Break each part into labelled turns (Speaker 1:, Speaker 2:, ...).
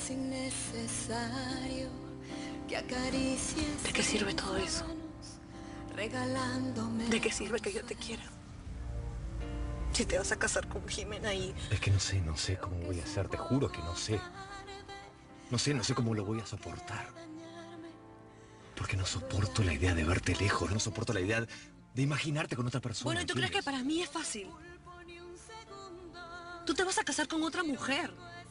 Speaker 1: es innecesario que acaricies.
Speaker 2: ¿De qué sirve todo eso?
Speaker 1: Regalándome.
Speaker 2: ¿De qué sirve que yo te quiera? Si te vas a casar con Jimena y...
Speaker 3: Es que no sé cómo voy a hacer, te juro que no sé. No sé cómo lo voy a soportar. Porque no soporto la idea de verte lejos, no soporto la idea de imaginarte con otra persona.
Speaker 2: Bueno, ¿y tú crees que para mí es fácil? Tú te vas a casar con otra mujer.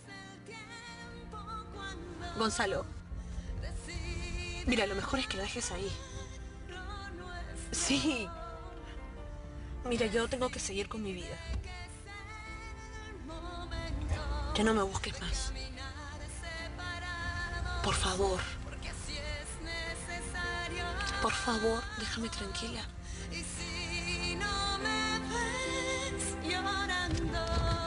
Speaker 2: Gonzalo, mira, lo mejor es que lo dejes ahí. Sí. Mira, yo tengo que seguir con mi vida. Ya no me busques más. Por favor. Por favor, déjame tranquila.
Speaker 1: Y si no me ves llorando,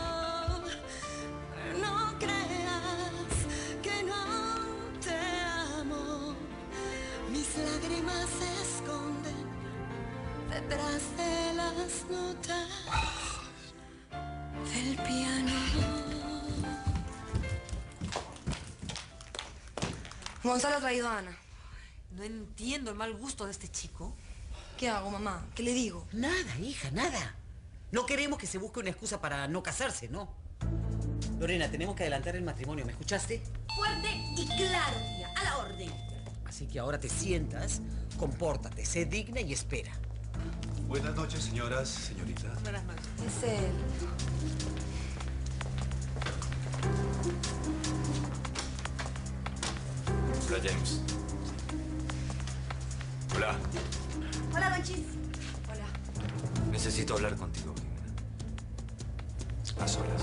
Speaker 1: no creas que no te amo. Mis lágrimas se esconden detrás de las notas del piano.
Speaker 4: Gonzalo ha traído a Ana.
Speaker 5: No entiendo el mal gusto de este chico.
Speaker 4: ¿Qué hago, mamá? ¿Qué le digo?
Speaker 5: Nada, hija, nada. No queremos que se busque una excusa para no casarse, ¿no? Lorena, tenemos que adelantar el matrimonio, ¿me escuchaste?
Speaker 6: Fuerte y claro, tía, a la orden.
Speaker 5: Así que ahora te sientas, compórtate, sé digna y espera.
Speaker 7: Buenas noches, señoras, señoritas.
Speaker 5: Buenas noches.
Speaker 4: Es él.
Speaker 7: Hola, James. Hola.
Speaker 6: Hola, Don Chis.
Speaker 4: Hola.
Speaker 7: Necesito hablar contigo, Jimena. A solas.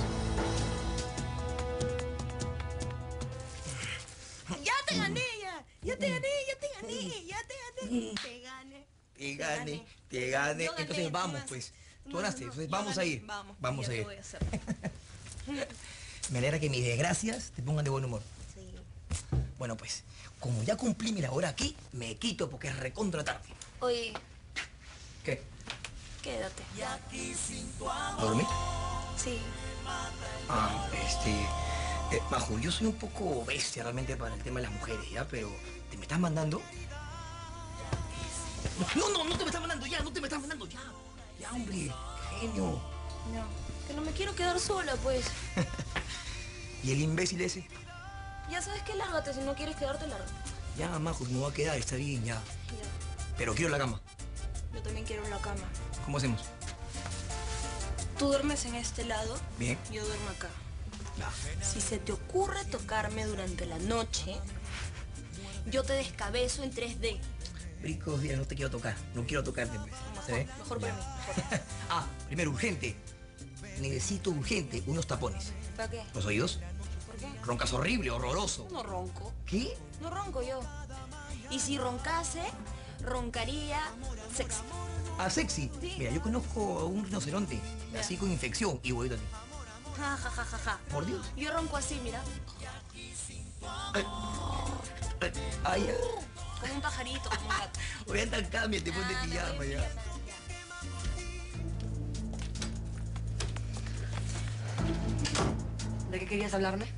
Speaker 6: Ya te gané, ya te gané, ya te gané, ya te gané. Te gané.
Speaker 5: Te gané.
Speaker 6: Yo gané,
Speaker 5: Entonces vamos,
Speaker 6: tú
Speaker 5: pues. Tú
Speaker 6: No,
Speaker 5: ganaste,
Speaker 6: no,
Speaker 5: entonces
Speaker 6: yo
Speaker 5: vamos a
Speaker 6: gané.
Speaker 5: ir.
Speaker 6: Vamos
Speaker 5: a
Speaker 6: ya
Speaker 5: ir.
Speaker 6: te voy a hacer.
Speaker 5: Me alegra que mis desgracias te pongan de buen humor.
Speaker 6: Sí.
Speaker 5: Bueno, pues, como ya cumplí mi labor aquí, me quito porque es recontra tarde.
Speaker 6: Oye,
Speaker 5: ¿Qué?
Speaker 6: quédate.
Speaker 5: ¿A dormir?
Speaker 6: Sí.
Speaker 5: Majo, yo soy un poco bestia realmente para el tema de las mujeres, ¿ya? Pero, ¿te me estás mandando? No te me estás mandando ya, no te me estás mandando ya. Ya, hombre, genio.
Speaker 6: No, que no me quiero quedar sola, pues.
Speaker 5: ¿Y el imbécil ese?
Speaker 6: Ya sabes que lárgate, si no quieres quedarte, lárgate.
Speaker 5: Ya, Majo, me voy a quedar, está bien, ya.
Speaker 6: Ya.
Speaker 5: Pero quiero la cama.
Speaker 6: Yo también quiero la cama.
Speaker 5: ¿Cómo hacemos?
Speaker 6: Tú duermes en este lado.
Speaker 5: Bien.
Speaker 6: Yo duermo acá.
Speaker 5: Ya.
Speaker 6: Si se te ocurre tocarme durante la noche, yo te descabezo en 3D.
Speaker 5: Bricos, mira, no te quiero tocar. No quiero tocarte, pues. ¿Se ve?
Speaker 6: Mejor para mí. Mejor.
Speaker 5: Primero, urgente. Necesito urgente unos tapones.
Speaker 6: ¿Para qué?
Speaker 5: ¿Los oídos?
Speaker 6: ¿Por qué?
Speaker 5: Roncas horrible, horroroso.
Speaker 6: No ronco.
Speaker 5: ¿Qué?
Speaker 6: No ronco yo. Y si roncase, roncaría sexy.
Speaker 5: Sexy.
Speaker 6: Sí.
Speaker 5: Mira, yo conozco a un rinoceronte,
Speaker 6: Ya.
Speaker 5: así con infección, y voy a ti.
Speaker 6: Ja, ja, ja, ja, ja.
Speaker 5: Por Dios.
Speaker 6: Yo ronco así, mira.
Speaker 5: Ay, ya.
Speaker 6: Como un pajarito, como un gato.
Speaker 5: Oye, anda, cámbiate, ponte pijama ya.
Speaker 4: ¿De qué querías hablarme?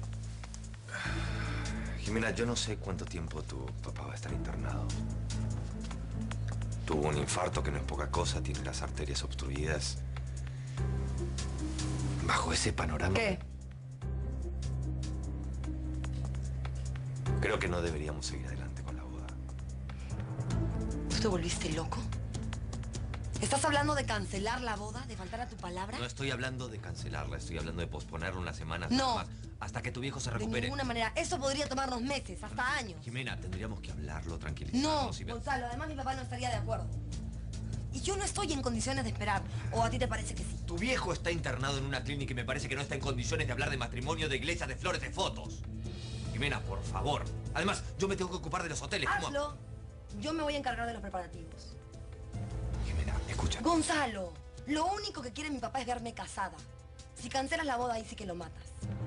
Speaker 7: Jimena, yo no sé cuánto tiempo tu papá va a estar internado. Tuvo un infarto que no es poca cosa, tiene las arterias obstruidas. Bajo ese panorama...
Speaker 4: ¿Qué?
Speaker 7: Creo que no deberíamos seguir adelante con la boda.
Speaker 4: ¿Tú te volviste loco? ¿Estás hablando de cancelar la boda? ¿De faltar a tu palabra?
Speaker 7: No estoy hablando de cancelarla, estoy hablando de posponerla unas semanas
Speaker 4: No.
Speaker 7: más. Hasta que tu viejo se
Speaker 4: De
Speaker 7: recupere.
Speaker 4: ninguna manera. Eso podría tomarnos meses, hasta años.
Speaker 7: Jimena, tendríamos que hablarlo,
Speaker 4: No,
Speaker 7: tranquilizarnos y ver...
Speaker 4: Gonzalo, además mi papá no estaría de acuerdo. Y yo no estoy en condiciones de esperar. ¿O a ti te parece que sí?
Speaker 7: Tu viejo está internado en una clínica y me parece que no está en condiciones de hablar de matrimonio, de iglesia, de flores, de fotos. Jimena, por favor. Además, yo me tengo que ocupar de los hoteles. ¿Cómo?
Speaker 4: Hazlo. Yo me voy a encargar de los preparativos.
Speaker 7: Jimena, escucha.
Speaker 4: Gonzalo, lo único que quiere mi papá es verme casada. Si cancelas la boda, ahí sí que lo matas.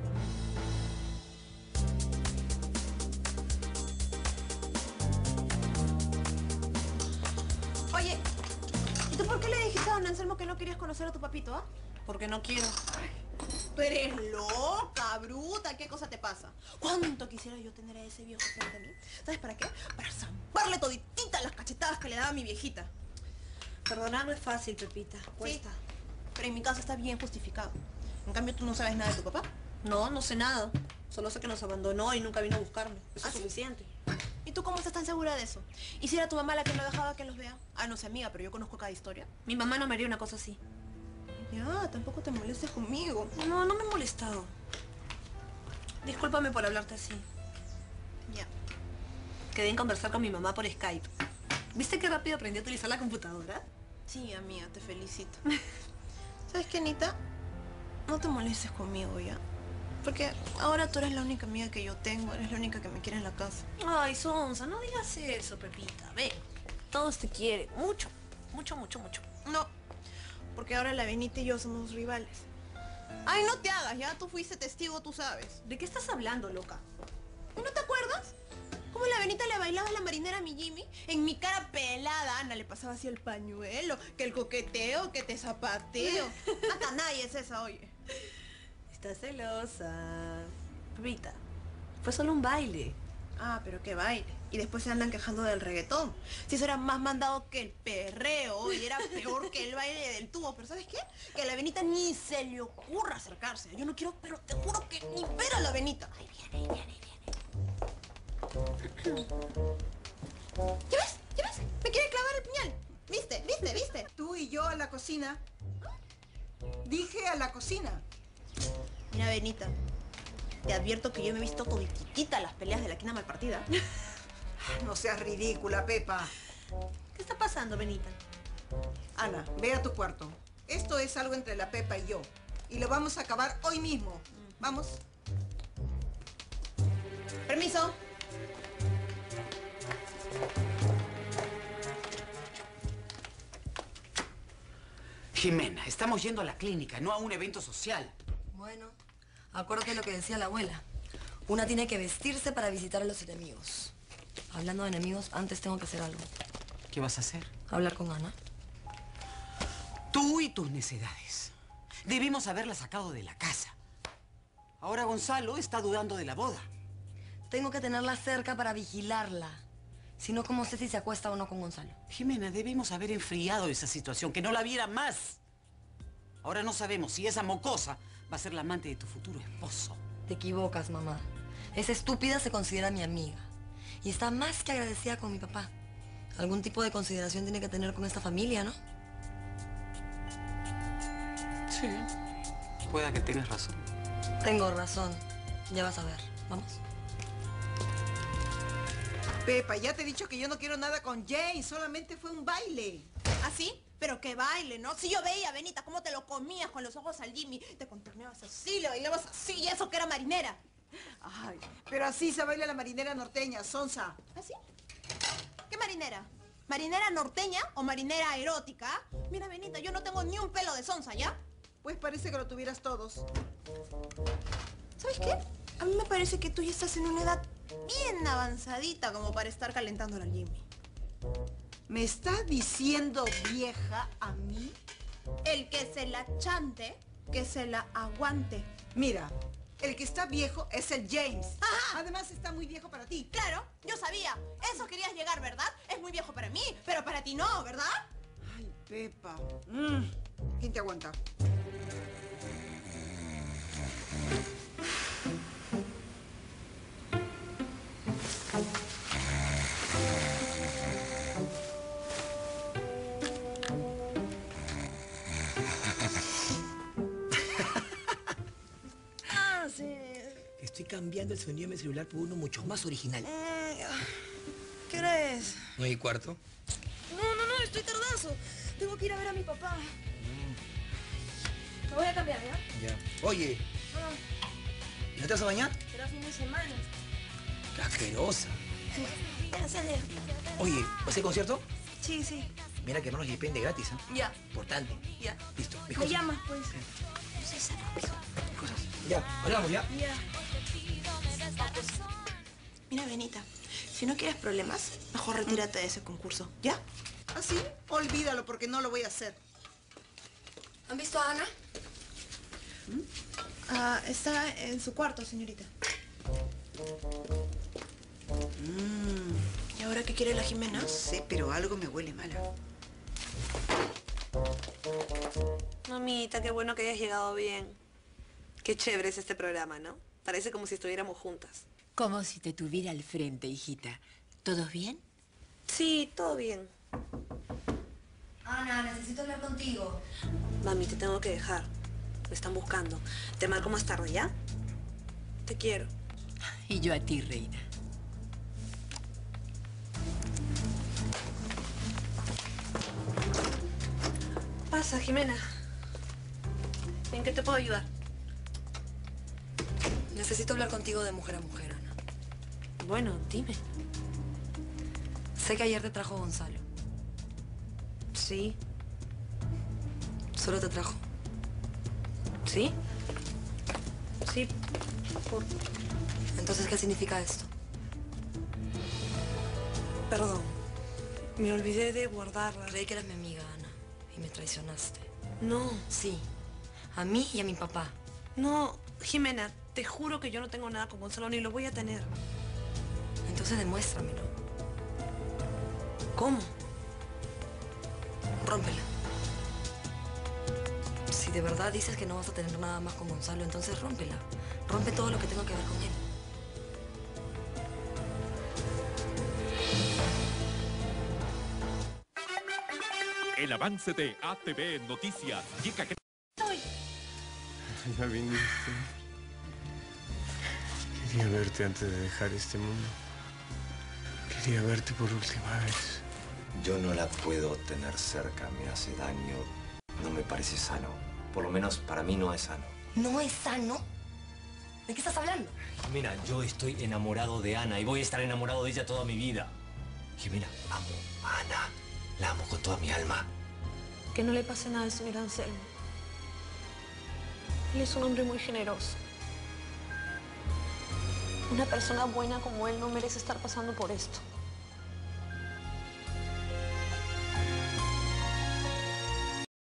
Speaker 6: Oye, ¿y tú por qué le dijiste a don Anselmo que no querías conocer a tu papito, ah?
Speaker 2: Porque no quiero.
Speaker 6: Tú eres loca, bruta. puta, ¿qué cosa te pasa? ¿Cuánto quisiera yo tener a ese viejo frente a mí? ¿Sabes para qué? Para zamparle todititas las cachetadas que le daba mi viejita.
Speaker 2: Perdonar no es fácil, Pepita. Cuesta.
Speaker 6: Sí, pero en mi caso está bien justificado. En cambio, ¿tú no sabes nada de tu papá?
Speaker 2: No, no sé nada. Solo sé que nos abandonó y nunca vino a buscarme. Eso
Speaker 6: ¿Ah,
Speaker 2: es
Speaker 6: sí?
Speaker 2: suficiente.
Speaker 6: ¿Y tú cómo estás tan segura de eso? ¿Y si era tu mamá la que no dejaba que los vea? Ah, no sé, amiga, pero yo conozco cada historia.
Speaker 2: Mi mamá no me haría una cosa así.
Speaker 6: Ya, tampoco te molestes conmigo.
Speaker 2: No, no me he molestado. Discúlpame por hablarte así.
Speaker 6: Ya.
Speaker 2: Quedé en conversar con mi mamá por Skype. ¿Viste qué rápido aprendí a utilizar la computadora?
Speaker 6: Sí, amiga, te felicito. ¿Sabes qué, Anita? No te molestes conmigo ya. Porque ahora tú eres la única amiga que yo tengo, eres la única que me quiere en la casa.
Speaker 2: Ay, Sonsa, no digas eso, Pepita. Ve, todos te quieren. Mucho, mucho, mucho, mucho.
Speaker 6: No, porque ahora la Benita y yo somos rivales. Ay, no te hagas, ya. Tú fuiste testigo, tú sabes.
Speaker 2: ¿De qué estás hablando, loca?
Speaker 6: ¿Y no te acuerdas? ¿Cómo la Benita le bailaba a la marinera a mi Jimmy? En mi cara pelada, Ana, le pasaba así el pañuelo, que el coqueteo, que te zapateo. Hasta nadie es esa, oye.
Speaker 2: Estás celosa. Pepita, fue solo un baile.
Speaker 6: Ah, pero qué baile. Y después se andan quejando del reggaetón. Si eso era más mandado que el perreo y era peor que el baile del tubo. Pero ¿sabes qué? Que a la Benita ni se le ocurra acercarse. Yo no quiero, pero te juro que ni ver a la Benita. Ay, viene, ahí viene. ¿Ya ves? ¿Ya ves? Me quiere clavar el puñal. ¿Viste? ¿Viste? ¿Viste?
Speaker 8: Tú y yo a la cocina. Dije a la cocina.
Speaker 6: Mira, Benita. Te advierto que yo me he visto toditita las peleas de la quina malpartida.
Speaker 8: No seas ridícula, Pepa.
Speaker 2: ¿Qué está pasando, Benita?
Speaker 8: Ana, ve a tu cuarto. Esto es algo entre la Pepa y yo. Y lo vamos a acabar hoy mismo. Vamos.
Speaker 6: Permiso.
Speaker 5: Jimena, estamos yendo a la clínica, no a un evento social.
Speaker 4: Bueno, acuérdate lo que decía la abuela. Una tiene que vestirse para visitar a los enemigos. Hablando de enemigos, antes tengo que hacer algo.
Speaker 5: ¿Qué vas a hacer?
Speaker 4: Hablar con Ana.
Speaker 5: Tú y tus necedades. Debimos haberla sacado de la casa. Ahora Gonzalo está dudando de la boda.
Speaker 4: Tengo que tenerla cerca para vigilarla. Si no, ¿cómo sé si se acuesta o no con Gonzalo?
Speaker 5: Jimena, debimos haber enfriado esa situación, que no la viera más. Ahora no sabemos si esa mocosa va a ser la amante de tu futuro esposo.
Speaker 4: Te equivocas, mamá. Esa estúpida se considera mi amiga. Y está más que agradecida con mi papá. Algún tipo de consideración tiene que tener con esta familia, ¿no?
Speaker 5: Sí, pueda que tengas razón.
Speaker 4: Tengo razón. Ya vas a ver. ¿Vamos?
Speaker 8: Pepa, ya te he dicho que yo no quiero nada con Jane. Solamente fue un baile.
Speaker 6: ¿Así? Pero qué baile, ¿no? Si yo veía, Benita, cómo te lo comías con los ojos al Jimmy. Te contorneabas así, le bailabas así, y eso que era marinera.
Speaker 8: Ay, pero así se baila la marinera norteña, Sonsa.
Speaker 6: ¿Así? ¿Qué marinera? ¿Marinera norteña o marinera erótica? Mira, Benita, yo no tengo ni un pelo de sonsa, ¿ya?
Speaker 8: Pues parece que lo tuvieras todos.
Speaker 6: ¿Sabes qué? A mí me parece que tú ya estás en una edad bien avanzadita como para estar calentándola al Jimmy.
Speaker 8: ¿Me estás diciendo vieja a mí?
Speaker 6: El que se la chante, que se la aguante.
Speaker 8: Mira, el que está viejo es el James.
Speaker 6: Ajá.
Speaker 8: Además está muy viejo para ti.
Speaker 6: Claro, yo sabía. Eso querías llegar, ¿verdad? Es muy viejo para mí, pero para ti no, ¿verdad?
Speaker 8: Ay, Pepa. ¿Quién te aguanta?
Speaker 2: Ah, sí.
Speaker 9: Estoy cambiando el sonido de mi celular por uno mucho más original.
Speaker 2: ¿Qué hora es?
Speaker 9: 9:15.
Speaker 2: No, estoy tardazo. Tengo que ir a ver a mi papá. Me voy a cambiar, ¿ya?
Speaker 9: Ya. Oye,
Speaker 2: Ah,
Speaker 9: ¿y no te vas a bañar?
Speaker 2: será fin de semana.
Speaker 9: ¡Qué asquerosa!
Speaker 2: Ya, sale.
Speaker 9: Oye, ¿vas al concierto?
Speaker 2: Sí, sí.
Speaker 9: Mira que no nos depende gratis, ¿ah?
Speaker 2: Ya,
Speaker 9: Importante.
Speaker 2: ya.
Speaker 9: Listo, mis
Speaker 2: Me
Speaker 9: cosas.
Speaker 2: llamas, pues.
Speaker 9: Mis cosas. Ya, hablamos, ¿ya?
Speaker 2: Ya.
Speaker 6: Mira, Benita, si no quieres problemas, mejor retírate de ese concurso, ¿ya?
Speaker 8: ¿Así? Olvídalo porque no lo voy a hacer.
Speaker 4: ¿Han visto a Ana?
Speaker 6: Está en su cuarto, señorita. ¿Y ahora qué quiere la Jimena?
Speaker 5: No sé, pero algo me huele mal.
Speaker 2: Mamita, qué bueno que hayas llegado bien. Qué chévere es este programa, ¿no? Parece como si estuviéramos juntas.
Speaker 10: Como si te tuviera al frente, hijita. ¿Todo bien?
Speaker 2: Sí, todo bien.
Speaker 4: Ana, necesito hablar contigo.
Speaker 2: Mami, te tengo que dejar. Me están buscando. Te marco más tarde, ¿ya? Te quiero.
Speaker 10: Y yo a ti, reina.
Speaker 2: Pasa, Jimena. ¿En qué te puedo ayudar?
Speaker 4: Necesito hablar contigo de mujer a mujer, Ana.
Speaker 2: Bueno, dime.
Speaker 4: Sé que ayer te trajo Gonzalo.
Speaker 2: Sí.
Speaker 4: ¿Solo te trajo?
Speaker 2: ¿Sí? Sí.
Speaker 4: Entonces, ¿qué significa esto?
Speaker 2: Perdón. Me olvidé de guardarla.
Speaker 4: Creí que eras mi amiga, Ana, y me traicionaste.
Speaker 2: No.
Speaker 4: Sí, a mí y a mi papá.
Speaker 2: No, Jimena, te juro que yo no tengo nada con Gonzalo ni lo voy a tener.
Speaker 4: Entonces demuéstramelo.
Speaker 2: ¿Cómo?
Speaker 4: Rómpela. Si de verdad dices que no vas a tener nada más con Gonzalo, entonces rómpela. Rompe todo lo que tenga que ver con él.
Speaker 11: El avance de ATV Noticias llega que...
Speaker 12: Ya viniste. Quería verte antes de dejar este mundo. Quería verte por última vez.
Speaker 3: Yo no la puedo tener cerca, me hace daño. No me parece sano. Por lo menos para mí no es sano.
Speaker 4: ¿No es sano? ¿De qué estás hablando?
Speaker 3: Jimena, yo estoy enamorado de Ana y voy a estar enamorado de ella toda mi vida. Jimena, amo a Ana. La amo con toda mi alma.
Speaker 2: Que no le pase nada al señor Anselmo. Él es un hombre muy generoso. Una persona buena como él no merece estar pasando por esto.